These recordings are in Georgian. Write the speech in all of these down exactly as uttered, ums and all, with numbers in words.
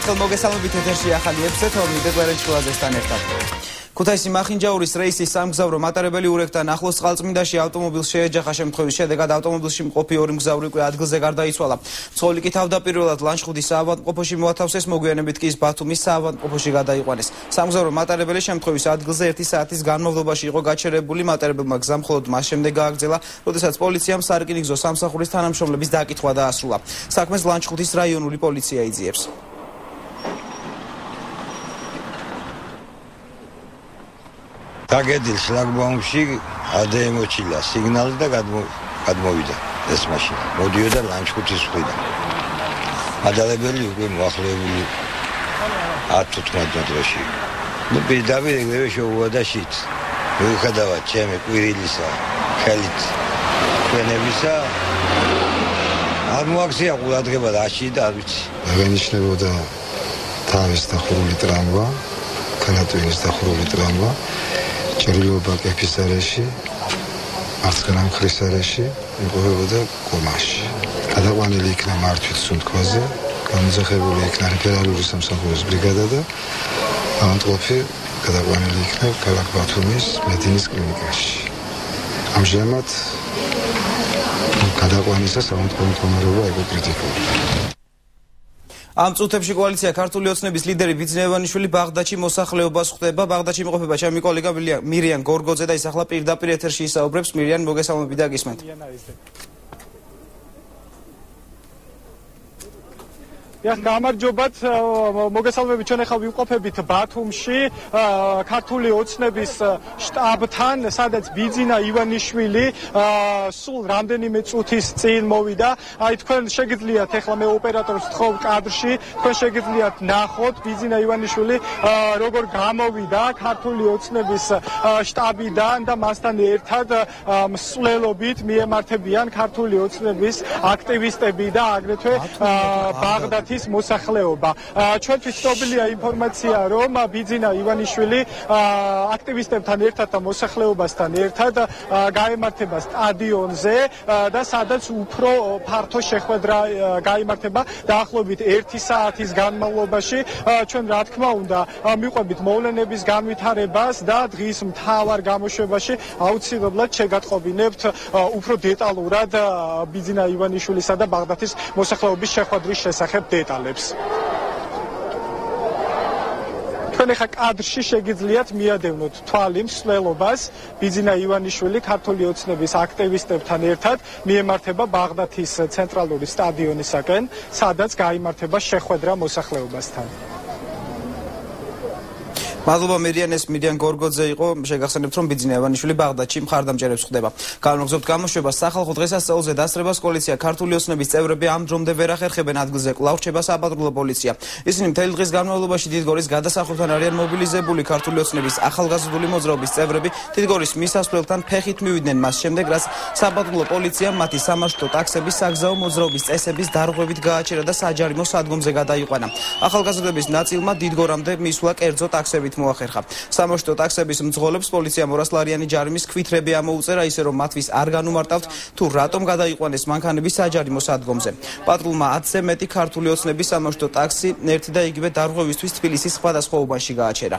ერთხელ მოგესალმებით ეთერში ახალი ეპიზოდი თორმეტ კვერენჩხილაძესთან ერთად. ქუთაისი მახინჯაურის რეისის სამგზავრო მატარებელი ურეკთან ახლოს წყალწმინდაში ავტომობილს შეეჯახა. შემთხვევის შედეგად ავტომობილში მყოფი ორი მგზავრი უკვე ადგილზე გარდაიცვალა. მცხოვრები კი თავდაპირველად ლანჩხუთის საავადმყოფოში მოათავსეს, მოგვიანებით კი ბათუმის საავადმყოფოში გადაიყვანეს. სამგზავრო მატარებელი შემთხვევის ადგილზე ერთი საათის განმავლობაში იყო გაჩერებული. მატარებელმა გზა მხოლოდ მას შემდეგ გააგრძელა, როდესაც პოლიციამ სარკინიგზო სამსახურის თანამშრომლების დაკითხვა დაასრულა. საქმეს ლანჩხუთის რაიონული პოლიცია იძიებს. Დაგედილ შლაგბაუმში ადემოჩილა სიგნალი და გადმოვიდა ეს მაშინა. მოდიოდა ლანჩხუთის მხრიდან. ადალებელი უკვე მოახლოებული ათი-თერთმეტ მეტრში. ნუ პირდაპირ ეგრევე შეუვადა შით. მიუხედავად ჩემი კვირილისა, ხელით ჩვენებისა არ მოაქცია ყურადღება რაში და არ ვიცი. აღენიშნებოდა თავის დახურული ტრამვა, კანატვინის დახურული ტრამვა. ჭრილობა კეფის არეში, მარცხენა მხრის არეში, იმყოფებოდა კომაში. გადაყვანილი იქნა მართვით სუნთქვაზე, გამოძახებული იქნა რეფერალური სამსახურის ბრიგადა და ავადმყოფი გადაყვანილი იქნა ქალაქ ბათუმის მედინის კლინიკაში. ამჟამად გადაყვანისა სამართლებრივი მდგომარეობა იყო კრიტიკული. ამ წუთებში კოალიცია ქართული ოცნების ლიდერი ბიძინა ივანიშვილი ბაღდადში მოსახლეობას ხვდება. ბაღდადში იმყოფება ჩემი კოლეგა მირიან გორგოძე და ის ახლა პირდაპირ ეთერში ისაუბრებს. მირიან, მოგესალმებით და გისმენთ. Ja, გამარჯობათ, მოგესალმებით, ჩვენ ახლა ვიმყოფებით ბათუმში, ქართული ოცნების შტაბთან, სადაც ბიძინა ივანიშვილი სულ რამდენიმე წუთის წინ მოვიდა. აი თქვენ შეგიძლიათ ახლა მე ოპერატორს ვთხოვ კადრში, თქვენ შეგიძლიათ ნახოთ ბიძინა ივანიშვილი როგორ გამოვიდა ქართული ოცნების შტაბიდან და მასთან ერთად მსვლელობით მიემართებიან ქართული ოცნების აქტივისტები და აგრეთვე ბაღდადის მოსახლეობა. ჩვენთვის ცნობილია ინფორმაცია, რომ ბიძინა ივანიშვილი აქტივისტებთან ერთად და მოსახლეობასთან ერთად გაემართება სტადიონზე და სადაც უფრო ფართო შეხვედრა გაიმართება დაახლოებით ერთი საათის განმავლობაში. ჩვენ რა თქმა უნდა მიყვებით მოვლენების განვითარებას და დღის მთავარ გამოშვებაში აუცილებლად შეგატყობინებთ უფრო დეტალურად ბიძინა ივანიშვილისა და ბაღდადის მოსახლეობის შეხვედრის შესახებ დეტალებს. თქვენ ახლა კადრში შეგიძლიათ მიადევნოთ თვალი მსვლელობას. ბიძინა ივანიშვილი ქართული ოცნების აქტივისტებთან ერთად მიემართება ბაღდადის ცენტრალური სტადიონისაკენ, სადაც გაიმართება შეხვედრა მოსახლეობასთან. მადლობა მირიანეს, მირიან გორგოძე იყო. შეგახსენებთ, რომ ბიძინა ივანიშვილი ბაღდადში მხარდამჭერებს ხვდება. განმოგზაურთ გამოშვებას. სახალხო დღესასწაულზე დასწრებას კოალიცია ქართული ოცნების წევრები ამ დრომდე ვერ ახერხებენ ადგილზე. კვლავ რჩება საპატრულო პოლიცია. ისინი მთელი დღის განმავლობაში დიდგორის გადასახურთან არიან მობილიზებული. ქართული ოცნების ახალგაზრდული მოძრაობის წევრები დიდგორის მისასვლელთან ფეხით მივიდნენ მას შემდეგ, რაც საპატრულო პოლიციამ მათი სამარშრუტო ტაქსების საგზაო მოძრაობის წესების დარღვევით გააჩერა და საჯარიმო სადგომზე გადაიყვანა. ახალგაზრდების ნაწილმა დიდგორამდე მისვლა კერძო ტაქსებით მოახერხა. სამარშრუტო ტაქსების მძღოლებს პოლიციამ ორასლარიანი ჯარიმის ქვითრები ამოუწერა, ისე რომ მათთვის არ განუმარტავთ თუ რატომ გადაიყვანეს მანქანები საჯარიმო სადგომზე. პატრულმა ათზე მეტი ქართული ოცნების სამარშრუტო ტაქსი ერთი და იგივე დარღვევისთვის თბილისის სხვადასხვა უბანში გააჩერა.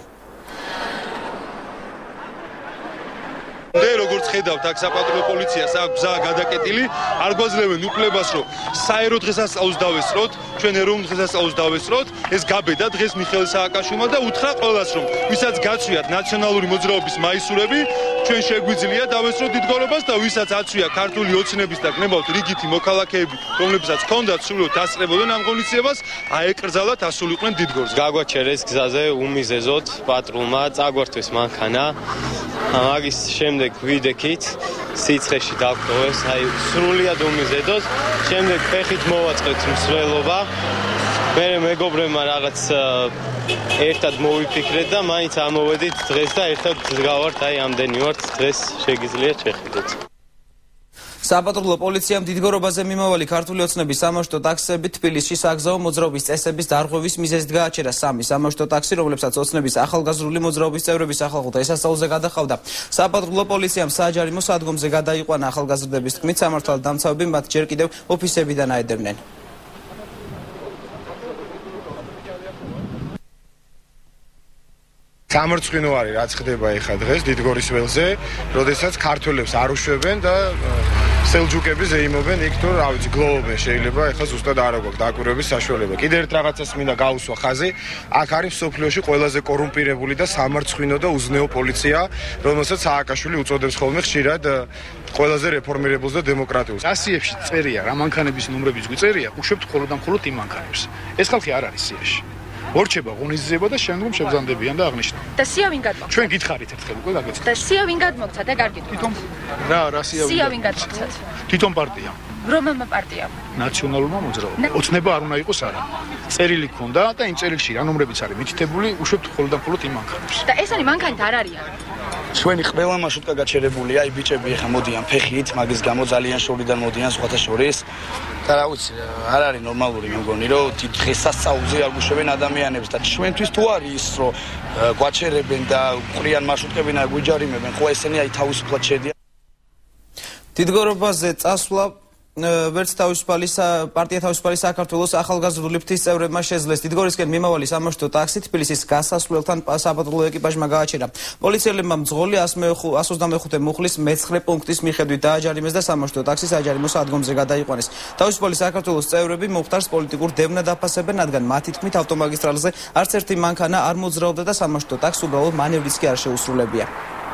როგორც ხედავთ, აქ საპატრულო პოლიციას აქვს გზა გადაკეტილი, არ გვაძლევენ უფლებას, რომ საერო დღესასწაულს დავესწროთ, ჩვენ ეროვნულ დღესასწაულს დავესწროთ. ეს გაბედა დღეს მიხეილ სააკაშვილმა და უთხრა ყველას, რომ ვისაც გაცვიათ ნაციონალური მოძრაობის მაისურები, ჩვენ შეგვიძლია დავესწროთ დიდგორობას და ვისაც აცვია ქართული ოცნების და გნებავთ რიგითი მოქალაქეები, რომლებსაც ჰქონდათ სრულიად დასწრებოდნენ ამ ღონისძიებას, აეკრძალათ ასულიყვნენ დიდგორს. გაგვაჩერეს გზაზე უმიზეზოდ პატრულმა, წაგვართვეს მანქანა. მაგის შემდეგ ვიდექით სიცხეში დავტოვეს, აი სრულიად უმიზედოდ. შემდეგ ფეხით მოვაწყეთ მსვლელობა. მე მეგობრებმა რაღაც ერთად მოვიფიქრეთ და მაინც ამოვედით დღეს და ერთად გავართ, აი ამდენი ვართ, დღეს შეგიძლიათ შეხედოთ. საპატრულო პოლიციამ დიდგორობაზე მიმავალი ქართული ოცნების სამარშრუტო ტაქსები თბილისში საგზაო მოძრაობის წესების დარღვევის მიზეზით გააჩერა. სამი სამარშრუტო ტაქსი, რომლებსაც ოცნების ახალგაზრდული მოძრაობის წევრები სახალხო დღესასწაულზე გადახავდა. საპატრულო პოლიციამ საჯარიმო სადგომზე გადაიყვანა. ახალგაზრდების თქმით, სამართალდამცავები მათ ჯერ კიდევ ოფისებიდან აედევნენ. სამარცხვინო არის რაც ხდება ეხა დღეს დიდგორის ველზე, როდესაც ქართველებს არ უშვებენ და სელჯუკები ზეიმობენ იქ თუ რა ვიცი გლოვობენ შეიძლება ეხა ზუსტად არ აქვს დაკვირვების საშუალება. კიდევ ერთ რაღაცას მინდა გავუსვა ხაზი, აქ არის მსოფლიოში ყველაზე კორუმპირებული და სამარცხვინო და უზნეო პოლიცია, რომელსაც სააკაშვილი უწოდებს ხოლმე ხშირად ყველაზე რეფორმირებულს და დემოკრატიულს. ასიებში წერია, რა მანქანების ნომრებიც გვიწერია, უშვებთ მხოლოდ და მხოლოდ იმ მანქანებს. ეს ხალხი არ არის სიაში. ორჩება, ღონისძიება და შემდგომ შეგზანდებიან და აღნიშნავენ. და სია ვინ გადმოგცათ? ჩვენ გითხარით ერთხელ უკვე დაგეცეთ. და სია ვინ გადმოგცათ? და კარგი. თვითონ რა რა სია სია ვინ გადმოგცათ? თვითონ პარტია. რომელმა პარტიამ? ნაციონალურმა მოძრაობამ. ოცნება არ უნდა იყოს არა. წერილი ქონდა და იმ წერილში რა ნომრებიც არის მითითებული, უშვებთ მხოლოდ და მხოლოდ იმ მანქანებს. და ეს არის მანქანით არ არიან. ჩვენი ყველა მარშრუტკა გაჩერებულია, აი ბიჭები ახლა მოდიან ფეხით, მაგის გამო ძალიან შორიდან მოდიან სხვათა შორის. და რა ვიცი, არ არის ნორმალური მე მგონი, რომ დღესასწაულზე არ გუშვებენ ადამიანებს და ჩვენთვის თუ არის ის, რომ გვაჩერებენ და ყრიან მარშრუტკებინა გვიჯარიმებენ, ხო ესენი აი თავისუფლად შედიან. დიდგორობაზე წასვლა ვერც თავისუფალი პარტია თავისუფალი საქართველოს ახალგაზრდული ფრთის წევრებმა შეძლეს დიდგორისკენ მიმავალი სამარშრუტო ტაქსი თბილისის გასასვლელთან საპატრულო ეკიპაჟმა გააჩერა. პოლიციელებმა მძღოლი εκατს ოცდამეხუთე მუხლის მეცხრე პუნქტის მიხედვით დააჯარიმეს და სამარშრუტო ტაქსი საჯარიმო სადგომზე გადაიყვანეს. თავისუფალი საქართველოს წევრები მუხტარს პოლიტიკურ დევნადაფასებენ, რადგან მათი თქმით ავტომაგისტრალზე არც ერთი მანქანა არ მოძრაობდა და სამარშრუტო ტაქსი უბრალოდ მანევრიც კი არ შეუსრულებია.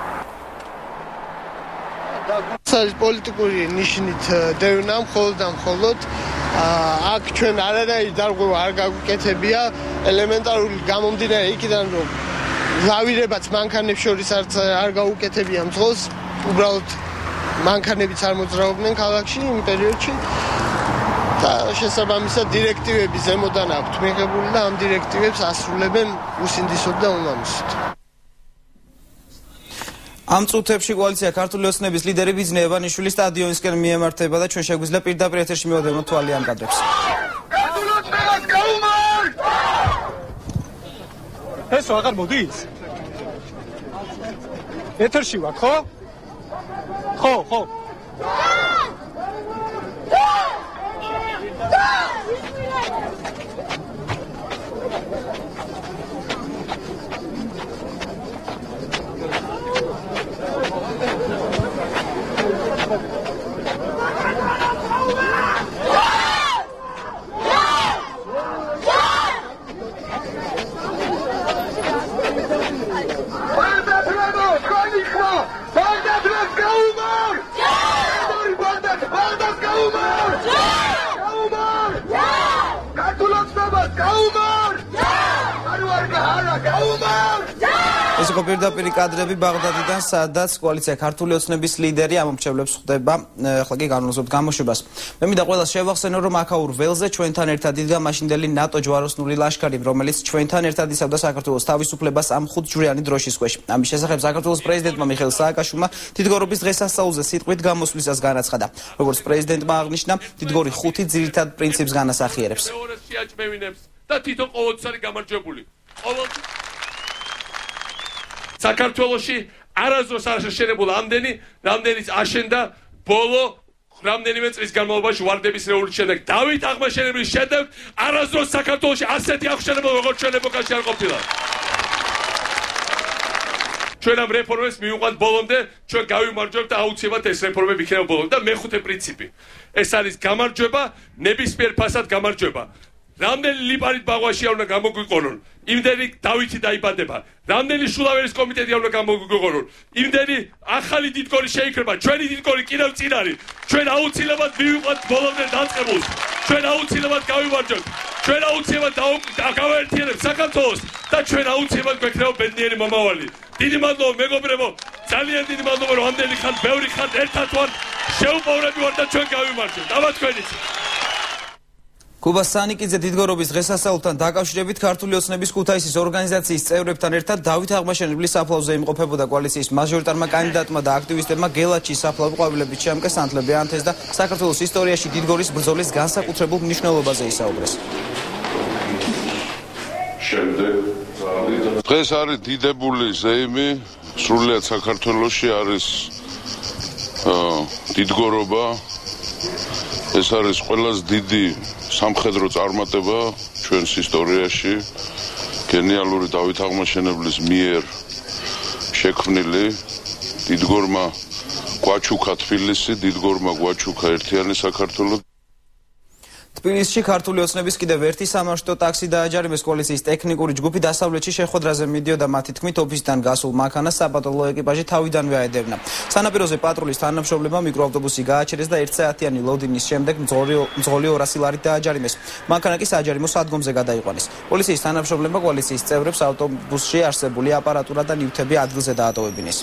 არის პოლიტიკური ნიშნით დევნა მხოლოდ და მხოლოდ აქ ჩვენ არანაირი დარღვევა არ გაგვიკეთებია ელემენტარული გამომდინარე იქიდან რომ ზავირებაც მანქანებს შორის არც არ გაუკეთებია მძღოლს უბრალოდ მანქანებიც არ მოძრაობდნენ ქალაქში იმ პერიოდში და შესაბამისად დირექტივები ზემოდან აქვთ მიღებული და ამ დირექტივებს ასრულებენ უსინდისოდ და უმამისოდ. ამ წუთებში კოალიცია ქართული ოცნების ლიდერი ბიძინა ევანიშვილი სტადიონისკენ მიემართება და ჩვენ შეგვიძლია პირდაპირ ეთერში მივადევნოთ თვალი ამ კადრებს. ესო აღარ მოდის? ეთერში ვარ, ხო? ხო, ხო. ეს იყო პირდაპირ კადრები ბაღდადიდან, სადაც კოალიცია ქართული ოცნების ლიდერი ამომრჩევლებს ხვდება, ახლა კი განვაზობთ გამოშვებას. მე მინდა ყველას შევახსენო, რომ აქაურ ველზე ჩვენთან ერთად იდგა მაშინდელი ნატო ჯვაროსნული ლაშქარი, რომელიც ჩვენთან ერთად ისავდა საქართველოს თავისუფლებას ამ ხუთჯვრიანი დროშის ქვეშ. ამის შესახებ საქართველოს პრეზიდენტმა მიხეილ სააკაშვილმა დიდგორობის დღესასწაულზე სიტყვით გამოსვლისას განაცხადა. როგორც პრეზიდენტმა აღნიშნა, დიდგორი ხუთი ძირითად პრინციპს განასახიერებს. და თვითონ ყოველთვის არის გამარჯვებული. ყოველთვის საქართველოში არასდროს არ შეშენებულა ამდენი, რამდენიც აშენდა ბოლო რამდენიმე წლის განმავლობაში ვარდების რევოლუციის შემდეგ. დავით აღმაშენებლის შემდეგ არასდროს საქართველოში ასეთი აღშენებულა როგორც ჩვენ ეპოქაში არ ყოფილა. ჩვენ ამ რეფორმებს მივიყვანთ ბოლომდე, ჩვენ გავიმარჯვებთ და აუცილებლად ეს რეფორმები იქნება ბოლომდე და მეხუთე პრინციპი. ეს არის გამარჯვება, ნებისმიერ ფასად გამარჯვება. რამდენი ლიპარით ბაღვაში არ უნდა გამოგვიყონონ, იმდენი დავითი დაიბადება, რამდენი შულავერის კომიტეტი არ უნდა გამოგვიყონონ, იმდენი ახალი დიდგორი შეიქმნება, ჩვენი დიდგორი კიდევ წინ არის, ჩვენ აუცილებლად მივიყვანთ ბოლომდე დაწყებულს, ჩვენ აუცილებლად გავიმარჯვებთ, ჩვენ აუცილებლად გავაერთიანებთ საქართველოს და ჩვენ აუცილებლად გვექნება ბედნიერი მომავალი. დიდი მადლობა მეგობრებო, ძალიან დიდი მადლობა რომ ამდენი ხანს, ბევრი ხანს ერთად ვარ, შეუპოვრები ვარ და ჩვენ გავიმარჯვებთ. აბა თქვენიც. კუბა სანიკიძე დიდგორობის დღესასწაულთან დაკავშირებით ქართული ოცნების ქუთაისის ორგანიზაციის წევრებთან ერთად დავით აღმაშენებლის საფლავზე იმყოფებოდა კოალიციის მაჟორიტარმა კანდიდატმა და აქტივისტებმა გელაჩის საფლავი ყვავილებით შეამკეს, ანთლები ანთეს და საქართველოს ისტორიაში დიდგორის ბრძოლის განსაკუთრებულ მნიშვნელობაზე ისაუბრეს. დღეს არის დიდებული ზეიმი, სრულიად საქართველოში არის დიდგორობა. ეს არის ყველაზე დიდი სამხედრო წარმატება ჩვენს ისტორიაში გენიალური დავით აღმაშენებლის მიერ შექმნილი დიდგორმა გვაჩუქა თბილისი, დიდგორმა გვაჩუქა ერთიანი საქართველო. თბილისში ქართული ოცნების კიდევ ერთი სამარშრუტო ტაქსი დააჯარიმეს. კოალიციის ტექნიკური ჯგუფი დასავლეთში შეხვედრაზე მიდიოდა, მათი თქმით ოფისიდან გასულ მანქანას საპატრულო ეკიპაჟი თავიდანვე აედევნა. სანაპიროზე პატრულის თანამშრომლებმა მიკროავტობუსი გააჩერეს და ერთ საათიანი ლოდინის შემდეგ მძღოლი ორასი ლარით დააჯარიმეს. მანქანა კი საჯარიმო სადგომზე გადაიყვანეს. პოლიციის თანამშრომლებმა კოალიციის წევრებს ავტობუსში არსებული აპარატურა და ნივთები ადგილზე დაატოვებინეს.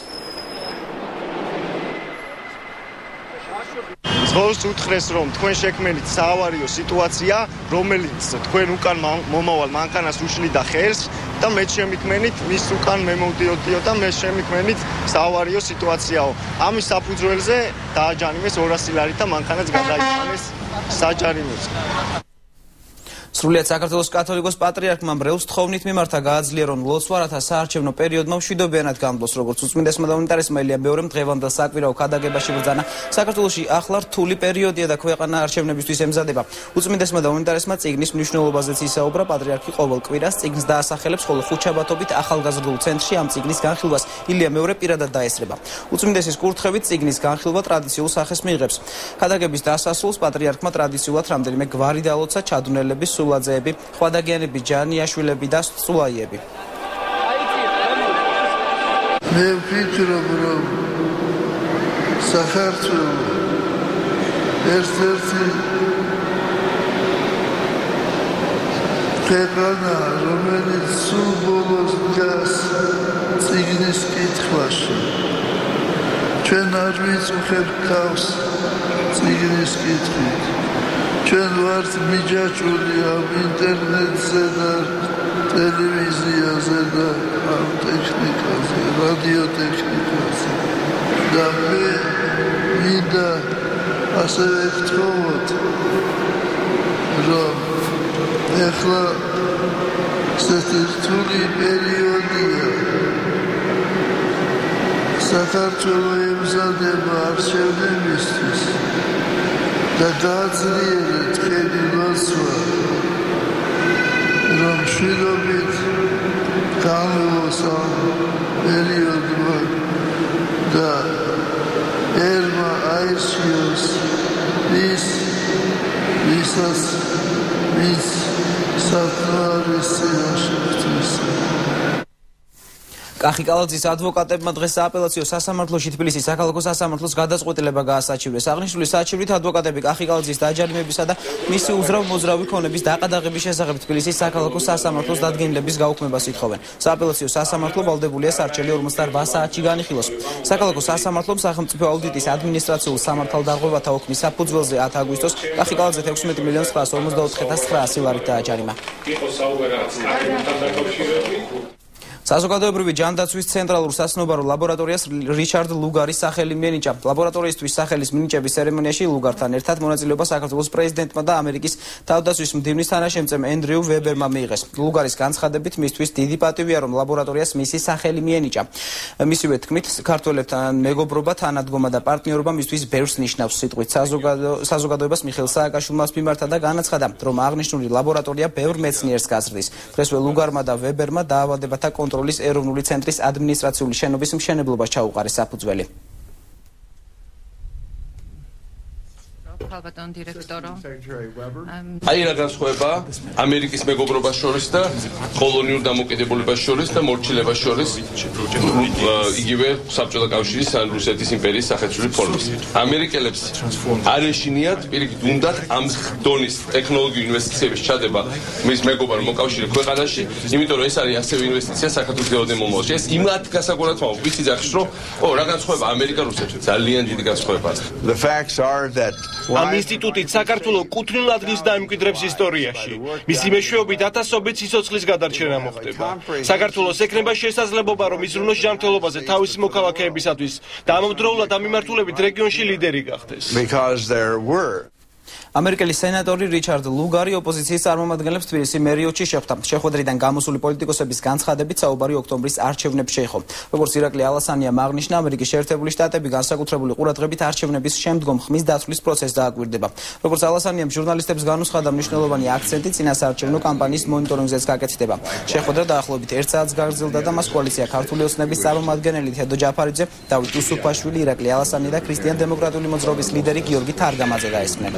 ზღავს უთხრეს, რომ თქვენ შექმნით საავარიო სიტუაცია, რომელიც თქვენ უკან მომავალ მანქანას უშლიდა ხელს და მე შემიქმნით მის უკან მე მოვდიოდიო და მე შემიქმნით საავარიო სიტუაციაო. ამის საფუძველზე დააჯარიმეს ორასი ლარით და მანქანაც გადაიყვანეს საჯარიმოზე. სრულიად საქართველოს კათოლიკოს პატრიარქმა მრევლს თხოვნით მიმართა გააძლია, რომ ლოცვა-რათა საარჩევნო პერიოდმა მშვიდობიანად გამბლოს, როგორც უწმინდესმა და უნიტარესმა ელიამ ბევრემ დღევანდელ საკვირაო ქადაგებაში ბრძანა. საქართველოში ახლა რთული პერიოდია და ქვეყანა არჩევნებისთვის ემზადება. უწმინდესმა და უნიტარესმა წიგნის მნიშვნელობაზეც ისაუბრა. პატრიარქი ყოველ კვირას წიგნს დაასახელებს, ხოლო ხუთშაბათობით ახალგაზრდულ ცენტრში ამ წიგნის განხილვას ილია მეორე პირადად დაესწრება. უწმინდესის კურთხევით წიგნის განხილვა ტრადიციულ სახეს მიიღებს. ქადაგების დასასრულს პატრიარქმა ტრადიციულად რამდენიმე გვარი დაალოცა: ჩადუნელების, სულაძეები, ხვადაგიანები, ჯანიაშვილები და სწულაიები. მე ვფიქრობ, რომ საქართველოს ერთ-ერთი ქვეყანა, რომელიც სულ ბოლოს დგას წიგნის კითხვაში. ჩვენ არ ვიწუხებთ თავს წიგნის კითხვით. ჩვენ ვართ მიჯაჭვული ამ ინტერნეტზე და ტელევიზიაზე და ამ ტექნიკაზე, რადიოტექნიკაზე. და მე მინდა ასევე ვთხოვოთ, რომ ეხლა ესეთი რთული პერიოდია. საქართველოს ემზადება არჩევნებისთვის და დააძლიერეთ ხელი ლოცვა, რომ მშვიდობით გამოვოს ამ პერიოდმა და ერმა აირჩიოს ის, ვისაც მის საფლავის წინაშე ღვთისა. კახიკალაძის ადვოკატებმა დღეს სააპელაციო სასამართლოში თბილისის საქალაქო სასამართლოს გადაწყვეტილება გაასაჩივრეს. აღნიშნული საჩივრით ადვოკატები კახიკალაძის დაჯარიმებისა და მისი უძრავ-მოძრავი ქონების დაყადაღების შესახებ თბილისის საქალაქო სასამართლოს დადგენილების გაუქმებას ითხოვენ. სააპელაციო სასამართლო ვალდებულია სარჩელი ორმოცდაოთხ საათში განიხილოს. საქალაქო სასამართლომ სახელმწიფო აუდიტის ადმინისტრაციულ სამართალდარღვევათა ოქმის საფუძველზე ათი აგვისტოს კახიკალაძეს ექვსმეტი მილიონი ცხრაასი ორმოცდაოთხ ათას ცხრაასი ლარით დააჯარიმა. საზოგადოებრივი ჯანდაცვის ცენტრალურ სასნობარო ლაბორატორიას რიჩარდ ლუგარის სახელი მიენიჭა. ლაბორატორიისთვის სახელის მინიჭების ცერემონიაში ლუგართან ერთად მონაწილეობა საქართველოს პრეზიდენტმა და ამერიკის თავდაცვის მდივნის თანაშემწემ ენდრიუ ვებერმა მიიღეს. ლუგარის განცხადებით, მისთვის დიდი პატივია, რომ ლაბორატორიას მისი სახელი მიენიჭა. მისივე თქმით, ქართველებთან მეგობრობა, თანადგომა და პარტნიორობა მისთვის ბევრს ნიშნავს. სიტყვით საზოგადოებას მიხეილ სააკაშვილმა მიმართა და განაცხადა, რომ აღნიშნული ლაბორატორია ბევრ მეცნიერს გაზრდის. დღესვე ლუგარმა და ვებერმა დაავადებათა კონტროლის ეროვნული ცენტრის ადმინისტრაციული შენობის მშენებლობას ჩაუყარეს საფუძველი. ალბათონ დირექტორო. აი რა განსხვავება ამერიკის მეგობრობას შორის და კოლონიურ დამოუკიდებლობას შორის და მორჩილებას შორის იგივე საბჭოთა კავშირის ან რუსეთის იმპერიის სახეცვლილი ფორმის. ამერიკელებს არ ეშინიათ პირიქით უნდათ ამ დონის ტექნოლოგიურ ინვესტიციების ჩადება მის მეგობრ მოკავშირე ქვეყანაში, იმიტომ რომ ეს არის ასევე ინვესტიცია საქართველოს გეოდენ მომავალში. ეს იმათ გასაგონად მაქვს, ვიცი ძახს რომ ო რა განსხვავება ამერიკა რუსეთში, ძალიან დიდი განსხვავება. The facts are that ამ ინსტიტუტით საქართველოს კუთვნილ ადგილს დაიმკვიდრებს ისტორიაში. მისი მეშვეობით ათასობით სიცოცხლის გადარჩენა მოხდება. საქართველოს ექნება შესაძლებლობა, რომ იზრუნოს ჯანმრთელობაზე თავისი მოქალაქეებისათვის და ამავდროულად ამ მიმართულებით რეგიონში ლიდერი გახდეს. Because there were ამერიკელი სენატორი რიჩარდ ლუგარი ოპოზიციის წარმომადგენლებს თბილისის მერიოტში შეხვდა. შეხვედრიდან გამოსული პოლიტიკოსების განცხადებით საუბარი ოქტომბრის არჩევნებში იყო. როგორც ირაკლი ალასანიამ აღნიშნა, ამერიკის შეერთებული შტატები განსაკუთრებული ყურადღებით არჩევნების შემდგომ ხმის დაცვლის პროცესს დააკვირდება. როგორც ალასანიამ ჟურნალისტებს განუცხადა, მნიშვნელოვანი აქცენტი წინასაარჩევნო კამპანიის მონიტორინგზეც გაკეთდება. შეხვედრა დაახლოებით ერთ საათს გაგრძელდა და მას კოალიცია ქართული ოცნების წარმომადგენელი თედო ჯაფარიძე, დავით უსუფაშვილი, ირაკლი ალასანი და ქრისტიან დემოკრატიული მოძრაობის ლიდერი გიორგი თარგამაძე დაესმნენ.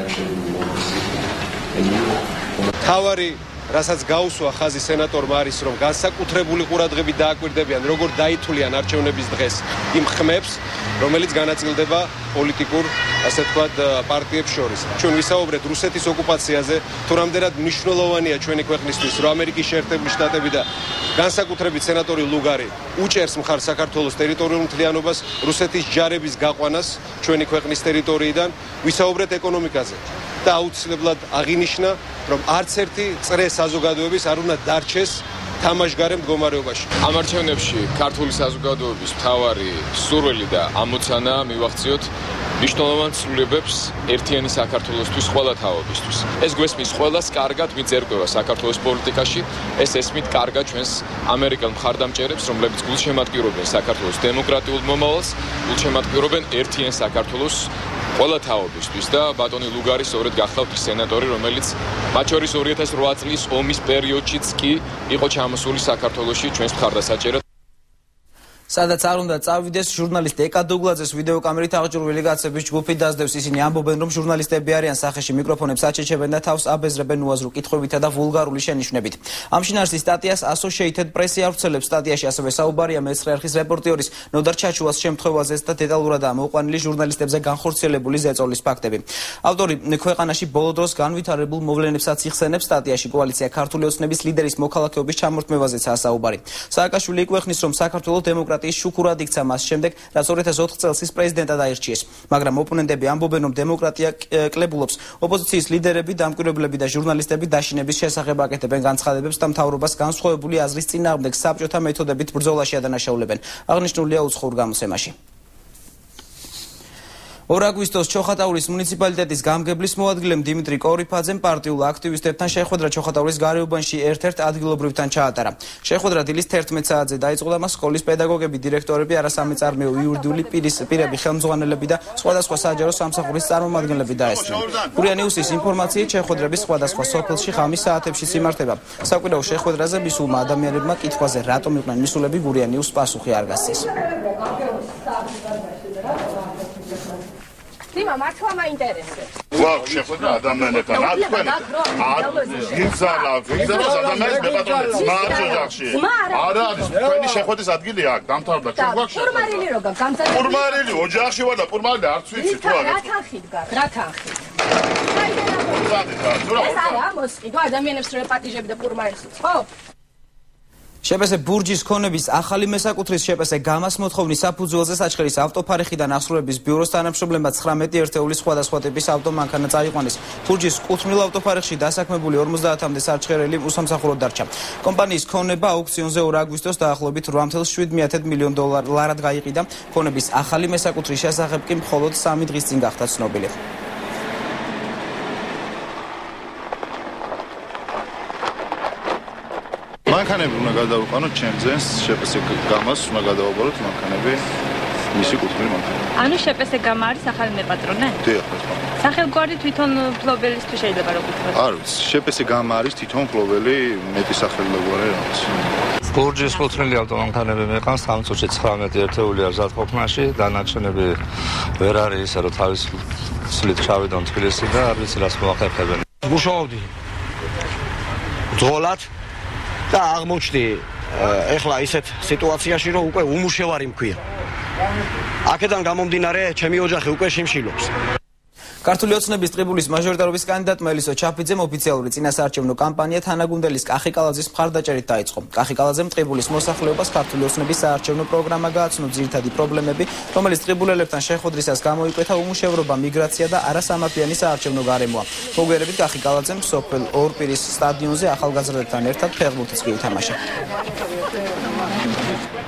თავარი რასაც გაუსვა ხაზი სენატორმა არის, რომ განსაკუთრებული ყურადღებით დააკვირდებიან, როგორ დაითვლიან არჩევნების დღეს იმ ხმებს, რომელიც განაწილდება პოლიტიკურ, ასე ვთქვათ, პარტიებს შორის. ჩვენ ვისაუბრეთ რუსეთის ოკუპაციაზე, თუ რამდენად მნიშვნელოვანია ჩვენი ქვეყნისთვის, რომ ამერიკის შეერთებული შტატები და განსაკუთრებით სენატორი ლუგარი უჭერს მხარს საქართველოს ტერიტორიულ მთლიანობას, რუსეთის ჯარების გაყვანას ჩვენი ქვეყნის ტერიტორიიდან, ვისაუბრეთ ეკონომიკაზე. და აუცილებლად აღინიშნა, რომ არც ერთი წრე საზოგადოების არ უნდა დარჩეს თამაშგარე მდგომარეობაში. ამ არჩევნებში ქართული საზოგადოების მთავარი სურვილი და ამოცანა მივახციოთ მნიშვნელოვან ცვლილებებს ერთიანი საქართველოსთვის, ყველა თაობისთვის. ეს გვესმის ყველას კარგად მიწერკვევა საქართველოს პოლიტიკაში, ეს ესმით კარგად ჩვენს ამერიკელ მხარდამჭერებს, რომლებიც გულშემატკივრობენ საქართველოს დემოკრატიულ მომავალს, გულშემატკივრობენ ერთიან საქართველოს ყველა თაობისთვის და ბატონი ლუგარი სწორედ გახლავთ სენატორი, რომელიც მათ შორის ორი ათას ოთხ წლის ომის პერიოდშიც კი იყო ჩამოსული საქართველოში ჩვენს მხარდასაჭერად. სადაც არ უნდა წავიდეს, ჟურნალისტ ეკა დუგლაძეს ვიდეოკამერით აღჭურვილი კაცების ჯგუფი დაძდევს. ისინი ამბობენ, რომ ჟურნალისტები არიან სახეში მიკროფონებს აჩეჩებენ და თავს აბეზრებენ უაზრო კითხვებითა და ვულგარული შენიშვნებით. ამ შინაარსის სტატიას Associated Press ავრცელებს. სტატიაში ასევე საუბარია მეცხრე არხის რეპორტიორის ნოდარ ჩაჩუას შემთხვევაზეც და დეტალურადაა მოყვანილი ჟურნალისტებზე განხორციელებული ზეწოლის ფაქტები. ავტორი ქვეყანაში ბოლო დროს განვითარებულ მოვლენებსაც იხსენებს. სტატიაში კოალიცია ქართული ოცნების ლიდერის მოქალაქეობის ჩამორთმევაზეცაა საუბარი. სააკაშვილი იკვეხნის, რომ საქართველოს დემოკრატია შუქურად იქცა მას შემდეგ, რაც ორი ათას ოთხ წელს ის პრეზიდენტად აირჩიეს. მაგრამ ოპონენტები ამბობენ, რომ დემოკრატია კლებულობს. ოპოზიციის ლიდერები, დამკვირვებლები და ჟურნალისტები დაშინების შესახებ აკეთებენ განცხადებებს და მთავრობას განსხვავებული აზრის წინააღმდეგ საბჭოთა მეთოდებით ბრძოლაში ადანაშაულებენ. აღნიშნულია უცხოურ გამოცემაში. ორ აგვისტოს ჩოხატაურის მუნიციპალიტეტის გამგებლის მოადგილემ დიმიტრი კორიფაძემ პარტიულ აქტივისტებთან შეხვედრა ჩოხატაურის გარეუბანში ერთ-ერთ ადგილობრივთან ჩაატარა. შეხვედრა დილის თერთმეტ საათზე დაიწყო და მას სკოლის პედაგოგები, დირექტორები, არასამეწარმეო იურიდიული პირები, ხელმძღვანელები და სხვადასხვა საჯარო სამსახურის წარმომადგენლები დაესწრნენ. გურია ნიუსის ინფორმაციით, შეხვედრები სხვადასხვა სოფელში ღამის საათებშიც იმართება. საკვირაო შეხვედრაზე მისულმა ადამიანებმა კითხვაზე რატომ იყვნენ მისულები, გურია ნიუს პასუხი არ გასცეს. Dima, martva მაინტერესებს. ვაუ, შეხვედრა ადამიანებთან, რა თქვენ? გიზალა, გიზალა ადამიანებს მებატონებს, მათ ოჯახში. არა, თქვენი შეხვედრის ადგილი აქ, დამთავრდა, ჩვენ გვაქვს შეხვედრა. პურმარილი რო გამზადებული. პურმარილი, ოჯახში ვარ და პურმარილი არც ვიცი თუ არა. რა თანხით გარ, რა თანხით? ეს არა, მოსყიდვა ადამიანებს რო პატიჟები და პურმარის, ხო? შეპესე ბურჯის ქონების ახალი მესაკუთრის შეპესე გამას მოთხოვნის საფუძველზე საჩხერის ავტოფარეხიდან აღსრულების ბიუროს თანამშრომლებმა ცხრამეტი ერთეულის სხვადასხვა ტიპის ავტომანქანა წაიყვანეს. ბურჯის კუთვნილ ავტოფარეხში დასაქმებული ორმოცდაათამდე საჩხერელი უსამსახუროდ დარჩა. კომპანიის ქონება აუქციონზე ორ აგვისტოს დაახლოებით რვამთვლის შვიდ მილიონ დოლარად გაიყიდა. ქონების ახალი მესაკუთრის შესახებ კი მხოლოდ სამი დღის წინ გახდა ცნობილი. მანქანები უნდა გადავუყანოთ ჩემზენს, შეპესე გამას უნდა გადავაბაროთ მანქანები, მისი კუთვნილი მანქანები. ანუ შეპესე გამა არის ახალი მეპატრონე? დიახ, ეს სახელგვარი თვითონ ფლობელისთვის შეიძლება რომ ვთქვათ. არ ვიცი, შეპესე გამა არის თვითონ ფლობელი მეტი სახელგვარი რაღაც. ბურჯის კუთვნილი ავტომანქანები მეყანს სამ წუთში ცხრამეტი ერთეული აზადყოფნაში, დანარჩენები ვერ არის ისე რომ თავის სლით ჩავიდონ თბილისი და არ ვიცი რას მოახერხებენ. მუშაობდი. ძღოლად და აღმოჩნდი ეხლა ისეთ სიტუაციაში რომ უკვე უმუშევარი მქვია. აქედან გამომდინარე ჩემი ოჯახი უკვე შიმშილობს. ქართული ოცნების ტყიბულის მაჟორიტარობის კანდიდატმა ელისო ჩაფიძემ ოფიციალური წინასაარჩევნო კამპანია თანაგუნდელის კახი კალაძის მხარდაჭერით დაიწყო. კახი კალაძემ ტყიბულის მოსახლეობას ქართული ოცნების საარჩევნო პროგრამა გააცნო, ძირითადი პრობლემები, რომელიც ტყიბულელებთან შეხვედრისას გამოიკვეთა, უმუშევრობა, მიგრაცია და არასამართლიანი საარჩევნო გარემოა. მოგვიანებით კახი კალაძემ სოფელ ორპირის სტადიონზე ახალგაზრდებთან ერთად ფეხბურთიც კი ითამაშა.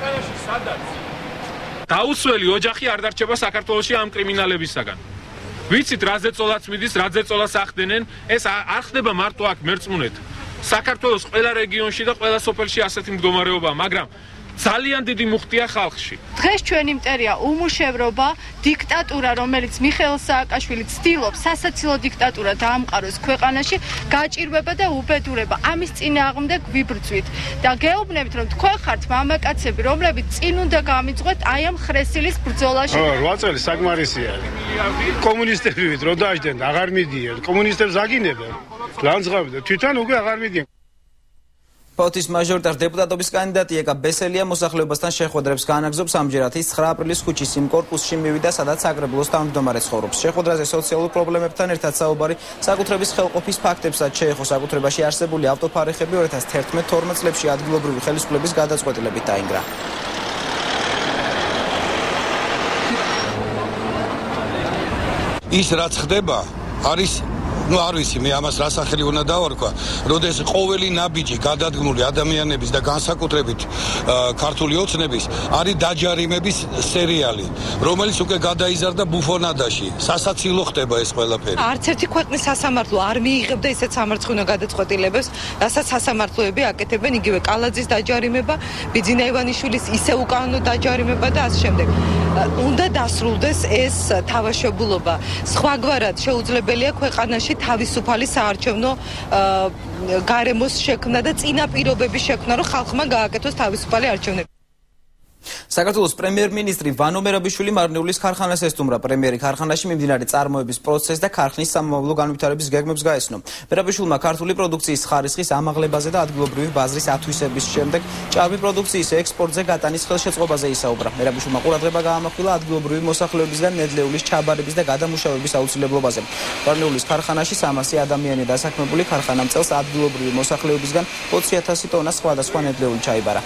დაუსველი ოჯახი არ დარჩება საქართველოში ამ კრიმინალებისაგან. ვიცით რა ზეწოლაც მიდის, რა ზეწოლას ახდენენ, ეს არ ხდება მარტო აქ მერწმუნეთ. საქართველოს ყველა რეგიონში და ყველა სოფელში ასეთი მდგომარეობაა, მაგრამ ძალიან დიდი მუხტია ხალხში. დღეს ჩვენი მტერია უმუშევრობა, დიქტატურა, რომელიც მიხეილ სააკაშვილი ცდილობს სასაცილო დიქტატურა დაამყაროს ქვეყანაში, გაჭირვება და უბედურება. ამის წინააღმდეგ ვიბრძვით და გეუბნებით, რომ თქვენ ხართ მამაკაცები, რომლებიც წინ უნდა გამიძღვეთ აი ამ ხრესილის ბრძოლაში. რვა წელი საკმარისია. კომუნისტები ვით, რომ დაждდენ, აღარ მიდიან. კომუნისტებს აგინებენ. ლანძღავი და თვითონ უკვე აღარ მიდიან. ფოთის მაჟორიტარ დეპუტატობის კანდიდატი ეკა ბესელია მოსახლეობასთან შეხვედრებს განაგრძობს. ამჯერად ის ცხრა აპრილის ქუჩის იმ კორპუსში მივიდა, სადაც საგრებლოს თავმჯდომარე ცხოვრობს. შეხვედრაზე სოციალურ პრობლემებთან ერთად საუბარი საკუთრების ხელყოფის ფაქტებსაც შეეხო. საკუთრებაში არსებული ავტოფარეხები ორი ათას თერთმეტ თორმეტ წლებში ადგილობრივი ხელისუფლების გადაწყვეტილებით დაინგრა. ის რაც ხდება არის ну არ ვიცი მე ამას რა სახელი უნდა დავარქვა, როდეს ყოველი ნაბიჯი გადადგმული ადამიანების და განსაკუთრებით ქართული ოცნების არის დაჯარიმების სერიალი, რომელიც უკვე გადაიზარდა ბუფონადაში. სასაცილო ხდება ეს ყველაფერი. არც ერთი ქვეყნის სასამართლო არ მიიღებდა ისეთ სამარცხინო გადაწყვეტილებებს, რასაც სასამართლოები აკეთებენ, იგივე კალაძის დაჯარიმება, ბიძინა ივანიშვილის ისე უკანონო დაჯარიმება და ასე შემდეგ. უნდა დასრულდეს ეს თავშებულობა. სხვაგვარად შეუძლებელია ქვეყანაში თავისუფალი საარჩევნო გარემოს შექმნა და წინაპირობების შექმნა, რომ ხალხმა გააკეთოს თავისუფალი არჩევნები. საქართველოს პრემიერ-მინისტრი ვანო მერაბიშვილი მარნეულის ქარხანას ესტუმრა. პრემიერი ქარხანაში მიმდინარე წარმოების პროცესს და ქარხნის სამომავლო განვითარების გეგმებს გაესწრო. მერაბიშვილმა ქართული პროდუქციის ხარისხის ამაღლებაზე და ადგილობრივი ბაზრის ათვისების შემდეგ ჭარბი პროდუქციის ექსპორტზე გატანის ხელშეწყობაზე ისაუბრა. მერაბიშვილმა ყურადღება გაამახვილა ადგილობრივი მოსახლეობისგან ნედლეულის ჩაბარების და გადამუშავების აუცილებლობაზე. მარნეულის ქარხანაში სამასი ადამიანი დასაქმებული, ქარხანამ წელს ადგილობრივი მოსახლეობისგან ოცი ათასი ტონა სხვადასხვა ნედლეული ჩაიბარა.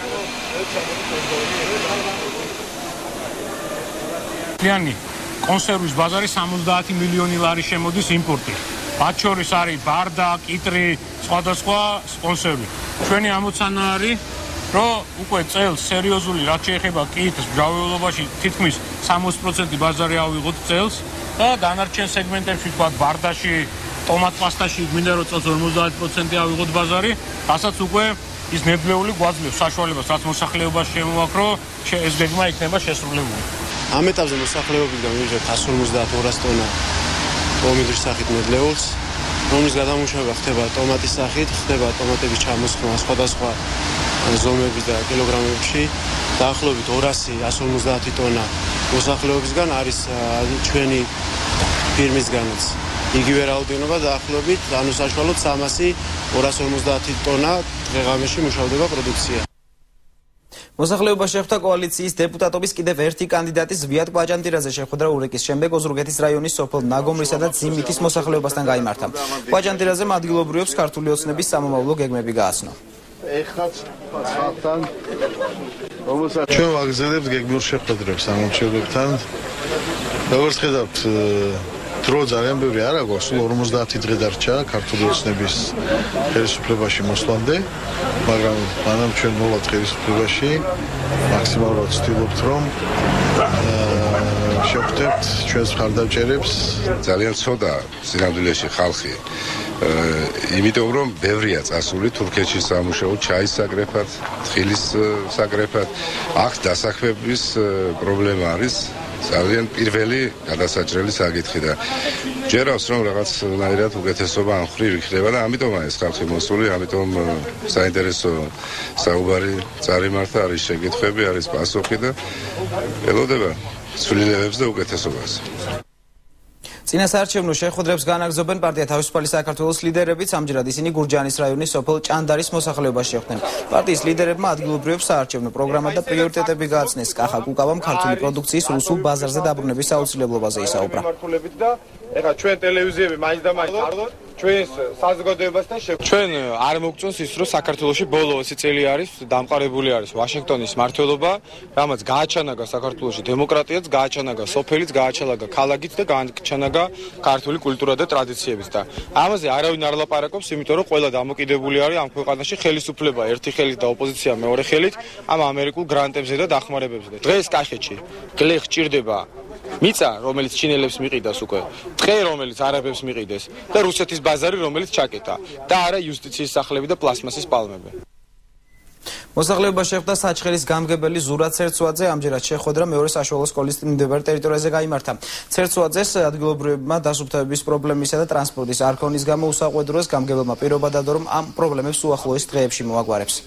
მთლიანი კონსერვის ბაზარი სამოცდაათი მილიონი ლარის შემოდის იმპორტით. მათ შორის არის ბარდა, კიტრი, სხვადასხვა კონსერვი. ჩვენი ამოცანა არის, რომ უკვე წელს სერიოზული რაც შეეხება კიტრის მჟაველობაში თითქმის სამოცი პროცენტი ბაზარი ავიღოთ წელს და დანარჩენ სეგმენტებში, თქვა ბარდაში, ტომატ პასტაში მინდა რომ წელს ორმოცდაათი პროცენტი ავიღოთ ბაზარი, რასაც უკვე ის ნედლეული გვაძლევს საშუალებას, რაც მოსახლეობას შემოაქრო, ეს გეგმა იქნება შესრულებული. ამ ეტაპზე მოსახლეობისგან მივიღებთ εκατს ორმოცდაათ ორას ტონა პომიდრის სახით ნედლეულს, რომლის გადამუშავება ხდება ტომატის სახით, ხდება ტომატების ჩამოსხმა სხვადასხვა ზომების და კილოგრამებში. დაახლოებით ორასი εκατს ორმოცდაათი ტონა მოსახლეობისგან არის ჩვენი ფირმისგანაც. იგივე რაოდენობა დაახლოებით, ანუ საშუალოდ სამასი ორას ორმოცდაათი ტონა დღე-ღამეში მუშავდება პროდუქცია. მოსახლეობა შეხვდა კოალიციის დეპუტატობის კიდევ ერთი კანდიდატის ზვიად კვაჭანტირაძე. შეხვედრა ურეკის შემდეგ ოზურგეთის რაიონის სოფელ ნაგომრისა და ძიმითის მოსახლეობასთან გაიმართა. კვაჭანტირაძემ ადგილობრივებს ქართული ოცნების სამომავლო გეგმები გააცნო. ჩვენ ვაგრძელებთ გეგმიურ შეხვედრებს სამომავლოებთან. როგორც ხედავთ, დრო ძალიან ბევრი არ აქვს, სულ ორმოცდაათი დღე დარჩა ქართული ოცნების ხელისუფლებაში მოსვლამდე, მაგრამ მანამ ჩვენ მოვაწყ ხელისუფლებაში, მაქსიმალურად ვცდილობთ, რომ შევხვდეთ ჩვენს მხარდამჭერებს. ძალიან ცოტა სინამდვილეში ხალხი, იმიტომ რომ ბევრია წასული თურქეთში სამუშაოდ, ჩაის საკრეფად, თხილის საკრეფად, აქ დასაქმების პრობლემა არის. ძალიან პირველი გადასაჭრელი საკითხი და ჯერავს რომ რაღაცნაირად უკეთესობა ამ ხრივ იქნება და ამიტომაა ეს ხალხი მოსული, ამიტომ საინტერესო საუბარი წარიმართა, არის შეკითხვები, არის პასუხი და ელოდება ცვლილებებს და უკეთესობას. წინასაარჩევნო შეხვედრებს განაგრძობენ პარტია თავისუფალი საქართველოს ლიდერებიც. ამჯერად ისინი გურჯაანის რაიონის სოფელ ჭანდარის მოსახლეობას შეხვდნენ. პარტიის ლიდერებმა ადგილობრივებს საარჩევნო პროგრამა და პრიორიტეტები გააცნეს. კახა კუკავამ ქართული პროდუქციის რუსულ ბაზარზე დაბრუნების აუცილებლობაზე ისაუბრა. ეხლა ჩვენ ტელევიზიები მაინც და მაინც ჩვენს საზოგადოებასთან შეხვდებით. ჩვენ არ მოგწონს ის, რომ საქართველოში ბოლო ოცი წელი არის დამყარებული არის ვაშინგტონის მმართველობა, რამაც გააჩანაგა საქართველოში დემოკრატიაც, გააჩანაგა სოფელიც, გააჩანაგა ქალაქიც და გააჩანაგა ქართული კულტურა და ტრადიციებიც და ამაზე არავინ არ ლაპარაკობს, იმიტომ რომ ყველა დამოკიდებული არის ამ ქვეყანაში ხელისუფლება ერთი ხელით და ოპოზიცია მეორე ხელით ამ ამერიკულ გრანტებზე და დახმარებებზე. დღეს კახეთში გლეხ ჭირდება მიწა, რომელიც ჩინელებს მიყიდას უკვე, ტყე, რომელიც არაბებს მიყიდეს და რუსეთის ბაზარი, რომელიც ჩაკეტა და არა იუსტიციის სახლები და პლასმასის პალმები. მოსახლეობა შეხვდა საჩხერის გამგებელი ზურაბ ცერცვაძე, ამჯერად შეხვედრა მეორე საშუალო სკოლის მიმდებარე ტერიტორიაზე გაიმართა. ცერცვაძეს ადგილობრივებმა დასუფთავების პრობლემისა და ტრანსპორტის არ ქონის გამო უსაყვედროს გამგებელმა პირობა დადო, რომ ამ პრობლემებს უახლოეს დღეებში მოაგვარებს.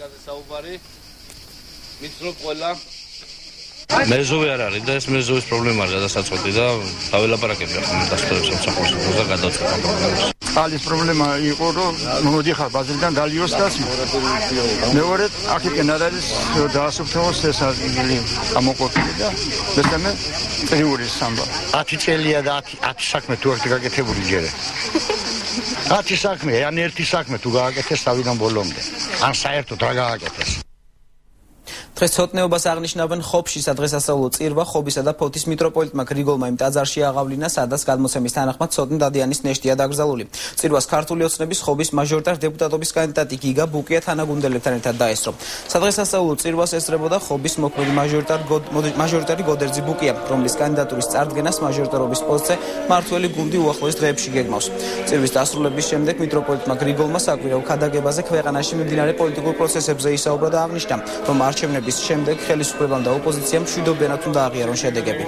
მეზოვე არ არის და ეს მეზოვის პრობლემა არის გადასაწყვეტი და დაველაპარაკები ახლა დასწრებს სამსახურს და გადაწყვეტა პრობლემას. ალის პრობლემა იყო რომ მოდიხარ ბაზრიდან გალიოს კაცი. მეორედ აქეთკენ არ არის დაასუფთავოს ეს ადგილი გამოყოფილი და მესამე წრიურის სამბა. ათი წელია და ათი საქმე თუ არ გაკეთებული ჯერე. ათი საქმე, ან ერთი საქმე თუ გააკეთეს თავიდან ბოლომდე. ან საერთოდ რა გააკეთეს. დღეს ცოტნეობას აღნიშნავენ ხობში სადღესასწაულო წირვა, ხობისა და ფოთის მიტროპოლიტმა გრიგოლმა იმ ტაძარში აღავლინა, სადაც გადმოცემის თანახმად ცოტნე დადიანის ნეშტია დაკრძალული. წირვას ქართული ოცნების ხობის მაჟორიტარ დეპუტატობის კანდიდატი გიგა ბუკია თანაგუნდელებთან ერთად დაესწრო. სადღესასწაულო წირვას ესწრებოდა ხობის მოქმედი მაჟორიტარ მაჟორიტარი გოდერძი ბუკია, რომლის კანდიდატურის წარდგენას მაჟორიტარობის პოსტზე მართველი გუნდი უახლოეს დღეებში გეგმავს. წირვის დასრულების შემდეგ მიტროპოლიტმა გრიგოლმა საკვირაო ქადაგებაზე ქვეყანაში მიმდინარე პოლიტიკურ პროცესებზე ისაუბრა და აღნიშნა, რომ არჩევნების შემდეგ ხელისუფლებამ და ოპოზიციამ მშვიდობიანად უნდა აღიარონ შედეგები.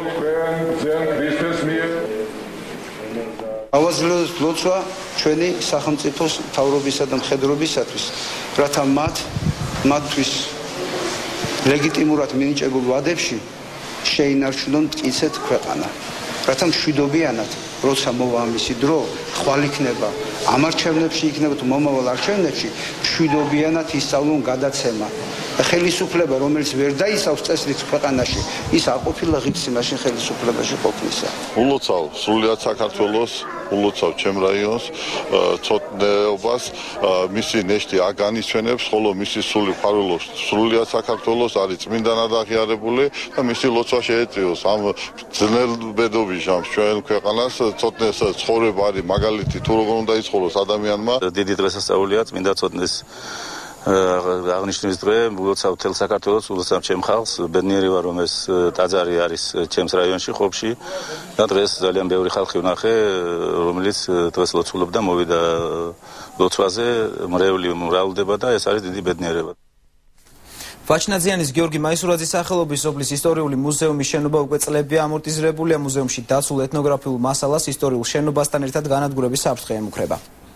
ავაძლევთ ლოცვა ჩვენი სახელმწიფოს მთავრობისა და მხედრობისათვის, რათა მათ მათთვის ლეგიტიმურად მინიჭებულ ვადებში შეინარჩუნონ მტკიცედ ქვეყანა. რათა მშვიდობიანად, როცა მოვა ამისი დრო, ხვალ იქნება ამ არჩევნებში, იქნება თუ მომავალ არჩევნებში, მშვიდობიანად ისწავლონ გადაცემა. ხელისუფლება, რომელიც ვერ დაისავს წესრიგს ქვეყანაში, ის არ ყოფილა ღირსი მაშინ ხელისუფლებაში ყოფნისა. ულოცავ სრულიად საქართველოს, ულოცავ ჩემ რაიონს, ცოტნეობას, მისი ნეშტი აგანისვენებს, ხოლო მისი სული ფარულობს სრულიად საქართველოს, არის წმინდანად აღიარებული და მისი ლოცვა შეეწიოს ამ ძნელბედობის ჟამს ჩვენ ქვეყანას. ცოტნეს ცხოვრება არის მაგალითი თუ როგორ უნდა იცხოვროს ადამიანმა. დიდი დღესასწაულია წმინდა ცოტნეს აღნიშნვის დღე, ულოცავ მთელ საქართველოს, ულოცავ ჩემ ხალხს, ბედნიერი ვარ რომ ეს ტაძარი არის ჩემს რაიონში ხობში და დღეს ძალიან ბევრი ხალხი ვნახე, რომელიც დღეს ლოცულობდა, მოვიდა ლოცვაზე, მრევლი მრავლდება და ეს არის დიდი ბედნიერება. ვაჩნაძიანის გიორგი მაისურაძის სახელობის სოფლის ისტორიული მუზეუმის შენობა უკვე წლებია ამორტიზირებულია. მუზეუმში დაცულ ეთნოგრაფიულ მასალას ისტორიულ შენობასთან ერთად განადგურების საფრთხე ემუქრება.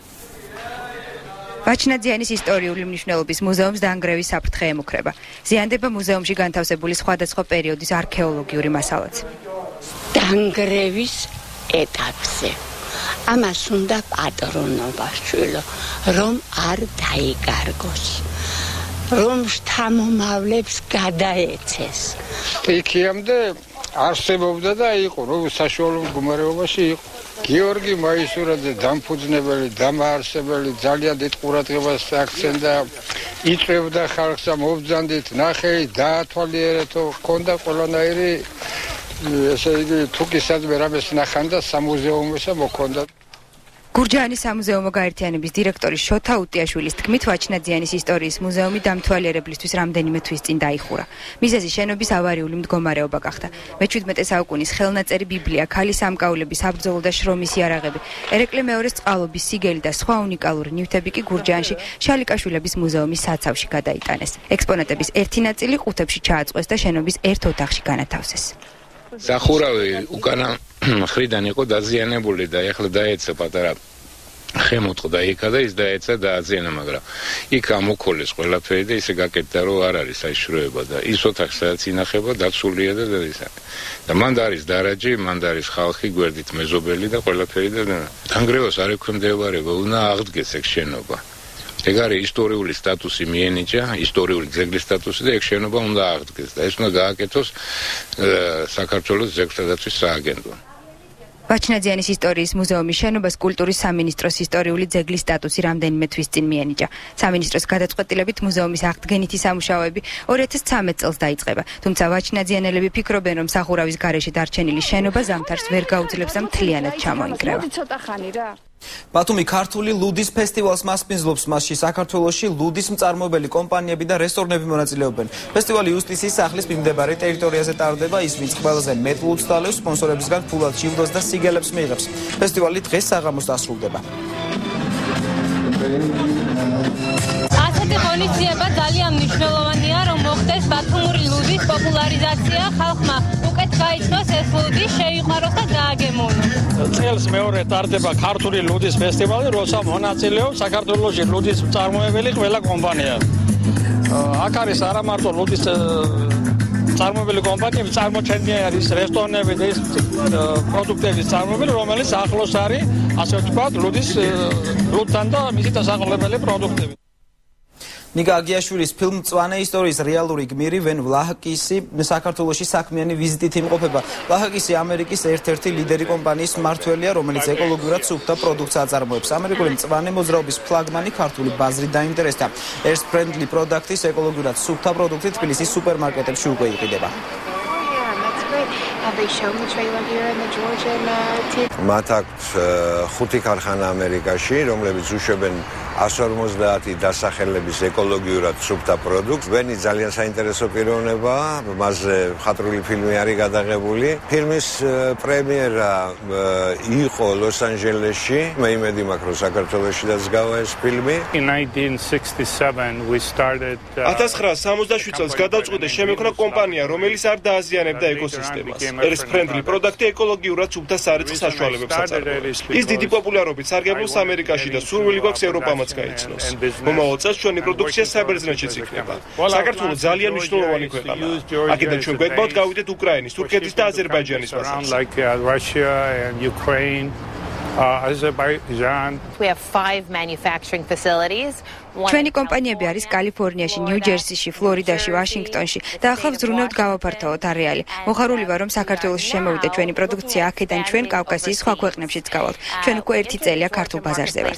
ვაჩნაძიანის ისტორიული მნიშვნელობის მუზეუმს დაანგრევის საფრთხე ემუქრება. ზიანდება მუზეუმში განთავსებული სხვადასხვა პერიოდის არქეოლოგიური მასალაც. დაანგრევის ეტაპზე. ამას უნდა პატრონობა შვილო, რომ არ დაიკარგოს. რომ შთამომავლებს გადაეცეს. იქამდე არსებობდა და იყო, რომ საშუალო მდგომარეობაში იყო. გიორგი მაისურაძე დამფუძნებელი, დამაარსებელი, ძალიან დიდ ყურადღებას აქცევდა, იწვევდა ხალხს და მობრძანდით, ნახე, დაათვალიერეთო, ჰქონდა ყველანაირი, ესე იგი, თუ კი სადმე რამეს ნახანდა სამუზეუმოსა მოქონდა. გურჯაანის სამუზეუმო გაერთიანების დირექტორის შოთა უტიაშვილის თქმით, ვაჩნაძიანის ისტორიის მუზეუმი დამთვალიერებლისთვის რამდენიმე თვის წინ დაიხურა. მიზეზი შენობის ავარიული მდგომარეობა გახდა. მეჩვიდმეტე საუკუნის ხელნაწერი ბიბლია, ქალის სამკაულები, საბრძოლო და შრომის იარაღები, ერეკლე მეორეს წყალობის სიგელი და სხვა უნიკალური ნივთები კი გურჯაანში შალიკაშვილების მუზეუმის საცავში გადაიტანეს. ექსპონატების ერთი ნაწილი ყუთებში ჩააწყვეს და შენობის ერთ ოთახში განათავსეს. სახურავი უკანა მხრიდან იყო დაზიანებული და ეხლა დაეცა პატარა ხემოწყდა იქა და ის დაეცა დააზიანა, მაგრამ იქ ამოქოლეს ყველაფერი და ისე გაკეთდა, რომ არ არის საიშროება და ის ოთახი სადაც ინახება დაცულია და ისა. და მანდ არის დარაჯი, მანდ არის ხალხი, გვერდით მეზობელი და ყველაფერი და დაანგრევას არ ექვემდებარება, უნდა აღდგეს ეგ შენობა. ეგ არის ისტორიული სტატუსი მიენიჭა, ისტორიული ძეგლის სტატუსი და ეგ შენობა უნდა აღდგეს და ეს უნდა გააკეთოს საქართველოს ძეგლთა დაცვის სააგენტომ. ვაჩნაძიანის ისტორიის მუზეუმის შენობას კულტურის სამინისტროს ისტორიული ძეგლის სტატუსი რამდენიმე თვის წინ მიენიჭა. სამინისტროს გადაწყვეტილებით მუზეუმის აღდგენითი სამუშაოები ორი ათას ცხრამეტ წელს დაიწყება. თუმცა ვაჩნაძიანელები ფიქრობენ, რომ სახურავის გარეშე დარჩენილი შენობა ზამთარს ვერ გაუძლებს და მთლიანად ჩამოინგრევა. ცოტა ხანი რა. ბათუმი ქართული ლუდის ფესტივალს მასპინძლობს, მასში საქართველოში ლუდის მწარმოებელი კომპანიები და რესტორნები მონაწილეობენ. ფესტივალი იუსტიციის სახლის მიმდებარე ტერიტორიაზე ტარდება, ის ვინც ყველაზე მეტ ლუდს დალევს, სპონსორებისგან ფულად ჯილდოს და სიგელებს მიიღებს. ფესტივალი დღეს საღამოს დასრულდება. ასეთი ღონისძიება ძალიან მნიშვნელოვანია, რომ მოხდეს ბათუმური ლუდის პოპულარიზაცია, ხალხმა უკეთ გაიცნოს ეს ლუდი, შეიყვაროს და დააგემოვნოს. წელს მეორე ტარდება ქართული ლუდის ფესტივალი, როცა მონაწილეობს საქართველოში ლუდის მწარმოებელი ყველა კომპანია. აქ არის არა მარტო ლუდის მწარმოებელი კომპანიები, წარმოჩენილი არის რესტორნები და ის პროდუქტების მწარმოებელი, რომელიც ახლოს არის, ასე ვთქვათ, ლუდის ლუდთან და მისი დასაყრდენელი პროდუქტები. ნიკა აგიაშვილის ფილმ მწვანე ისტორიის რეალური გმირი ვენ ვლაჰკისი საქართველოში საქმიანი ვიზიტით იმყოფება. ვლაჰკისი ამერიკის ერთ-ერთი ლიდერი კომპანიის მმართველია, რომელიც ეკოლოგიურად სუფთა პროდუქტს აწარმოებს. ამერიკული მწვანე მოძრაობის ფლაგმანი ქართული ბაზრით დაინტერესდა. Earth Friendly პროდუქტის ეკოლოგიურად სუფთა პროდუქტი თბილისის სუპერმარკეტებში უკვე იყიდება. მათ აქვს ხუთი ქარხანა ამერიკაში, რომლებიც უშვებენ εκατს ორმოცდაათი დასახელების ეკოლოგიურად სუფთა პროდუქტს. ვენი ძალიან საინტერესო პიროვნებაა, მასზე მხატვრული ფილმი არის გადაღებული. ფილმის პრემიერა იყო ლოს-ანჯელესში. მე იმედი მაქვს, რომ საქართველოშიც გავა ეს ფილმი. ათას ცხრაასი სამოცდაშვიდ წელს გადავწყვიტე შემექმნა კომპანია, რომელიც არ დააზიანებდა ეკოსისტემას. Earth Friendly პროდუქტი ეკოლოგიურად სუფთა სარეცხ საშუალებებს აწარმოებს. ის დიდი პოპულარობით სარგებლობს ამერიკაში და სურვილი გვაქვს ევროპამაც გაიცნოს. მომავალ წელს ჩვენი პროდუქცია საბერძნეთშიც იქნება. საქართველოს ძალიან მნიშვნელოვანი ქვეყანაა. აქედან ჩვენ გვეკავთ გავიდეთ უკრაინის, თურქეთის და აზერბაიჯანის მასალას. Uh, Azerbaijan. We have five manufacturing facilities. ჩვენი კომპანიები არის კალიფორნიაში, ნიუ-ჯერსიში, ფლორიდაში, ვაშინგტონში და ახლა ვზრუნავთ გავაფართოვოთ არეალი. მოხარული ვარ, რომ საქართველოში შემოვიდა ჩვენი პროდუქცია, აქედან ჩვენ კავკასიის სხვა ქვეყნებშიც გავალთ. ჩვენ უკვე ერთი წელია ქართულ ბაზარზე ვართ.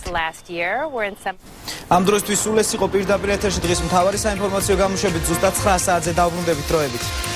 ამ დროისთვის სულ ეს იყო პირდაპირ ეთერში დღის მთავარი საინფორმაციო გამოშვებით. ზუსტად ცხრა საათზე დავბრუნდებით დროებით.